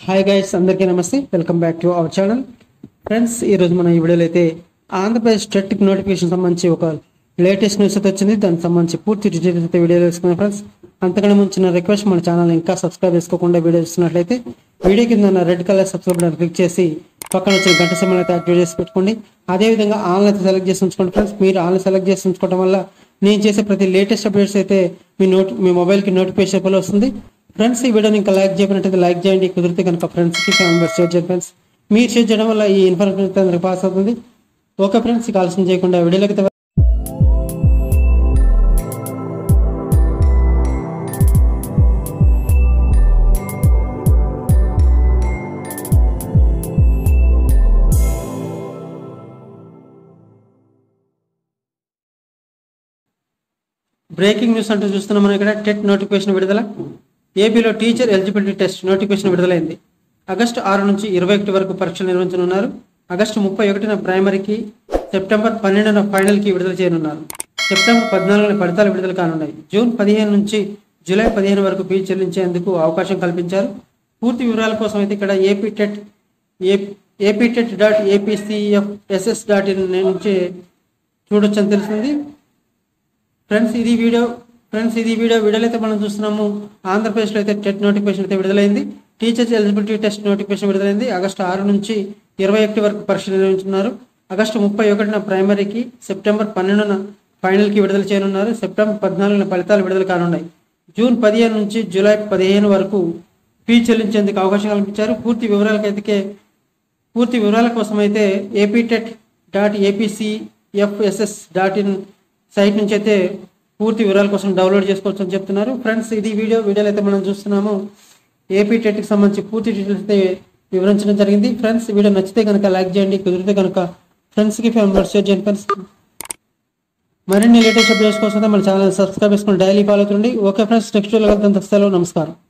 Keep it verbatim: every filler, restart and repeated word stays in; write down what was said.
Hi guys, అందరికీ నమస్తే. Welcome back to our channel. Friends, ఈరోజు మనం ఈ వీడియోలో అయితే ఆంధ్రప్రదేశ్ స్టేట్ నోటిఫికేషన్ సంబంధించి ఒక లేటెస్ట్ న్యూస్ అయితే వచ్చింది. దానికి సంబంధించి పూర్తి డీటెయిల్స్ అయితే వీడియోలో వేసుకున్నాం. ఫ్రెండ్స్, అంతకన్నా ముంచిన రిక్వెస్ట్, మన ఛానల్ ఇంకా సబ్స్క్రైబ్ చేసుకోకుండా వీడియో చూస్తున్నట్లయితే వీడియో కింద ఉన్న red colour subscribe button click చేసి పక్కన వచ్చిన గంట సింబల్ అయితే యాక్టివేట్ చేసి పెట్టుకోండి. అదేవిధంగా ఆన్లైన్ అయితే సెలెక్ట్ చేసి ఉంచుకోండి. ఫ్రెండ్స్, మీరు ఆన్లైన్ సెలెక్ట్ చేసి ఉంచుకోవడం వల్ల నేను చేసే ప్రతి లేటెస్ట్ అప్డేట్స్ అయితే మీ నోట్ మీ మొబైల్కి నోటిఫికేషన్ రూపంలో వస్తుంది. ఫ్రెండ్స్, ఈ వీడియోని ఇంకా లైక్ చేయకపోయినట్లయితే లైక్ చేయండి. కుదిరితే కనుక ఫ్రెండ్స్కి ఫ్యామిలీ షేర్ చేయండి. ఫ్రెండ్స్, మీరు షేర్ చేయడం వల్ల ఈ ఇన్ఫర్మేషన్ అయితే అందరికి పాస్ అవుతుంది. ఓకే ఫ్రెండ్స్, ఇక ఆలస్యం చేయకుండా వీడియోలోకి అయితే బ్రేకింగ్ న్యూస్ అంటూ చూస్తున్నాం. మనం ఇక్కడ టెట్ నోటిఫికేషన్ విడుదల. ఏపీలో టీచర్ ఎలిజిబిలిటీ టెస్ట్ నోటిఫికేషన్ విడుదలైంది. ఆగస్టు ఆరు నుంచి ఇరవై ఒకటి వరకు పరీక్షలు నిర్వహించనున్నారు. ఆగస్టు ముప్పై ఒకటిన ప్రైమరీకి, సెప్టెంబర్ పన్నెండున ఫైనల్కి విడుదల చేయనున్నారు. సెప్టెంబర్ పద్నాలుగున ఫలితాలు విడుదల కానున్నాయి. జూన్ పదిహేను నుంచి జూలై పదిహేను వరకు ఫీజు చెల్లించేందుకు అవకాశం కల్పించారు. పూర్తి వివరాల కోసం అయితే ఇక్కడ AP TET AP TET dot APCFSS dot in నుంచి చూడొచ్చని తెలిసింది. ఫ్రెండ్స్ ఇది వీడియో ఫ్రెండ్స్ ఇది వీడియో వీడియోలో అయితే మనం చూస్తున్నాము. ఆంధ్రప్రదేశ్లో అయితే టెట్ నోటిఫికేషన్ అయితే విడుదలైంది. టీచర్స్ ఎలిజిబిలిటీ టెస్ట్ నోటిఫికేషన్ విడుదలైంది. ఆగస్టు ఆరు నుంచి ఇరవై ఒకటి వరకు పరీక్షలు నిర్వహించున్నారు. ఆగస్టు ముప్పై ఒకటిన ప్రైమరీకి, సెప్టెంబర్ పన్నెండున ఫైనల్కి విడుదల చేయనున్నారు. సెప్టెంబర్ పద్నాలుగున ఫలితాలు విడుదల కానున్నాయి. జూన్ పదిహేను నుంచి జూలై పదిహేను వరకు ఫీజు చెల్లించేందుకు అవకాశం కల్పించారు. పూర్తి వివరాలకైతే పూర్తి వివరాల కోసం అయితే AP TET dot APCFSS dot in site నుంచి అయితే పూర్తి వివరాల కోసం డౌన్లోడ్ చేసుకోవచ్చు అని చెప్తున్నారు. ఫ్రెండ్స్, ఇది వీడియో వీడియోలో అయితే మనం చూస్తున్నాము. ఏపీ టెట్కి సంబంధించి పూర్తి డీటెయిల్స్ అయితే వివరించడం జరిగింది. ఫ్రెండ్స్, వీడియో నచ్చితే కనుక లైక్ చేయండి. కుదిరితే కనుక ఫ్రెండ్స్కి ఫ్యామిలీ షేర్ చేయండి. ఫ్రెండ్స్, మరిన్ని లేటెస్ట్ అప్డేట్స్ కోసం మన ఛానల్ సబ్స్క్రైబ్ చేసుకుని డైలీ ఫాలో అవుతుంది. ఓకే ఫ్రెండ్స్, నెక్స్ట్ వీడియోలో కలుద్దాం. సెలవు, నమస్కారం.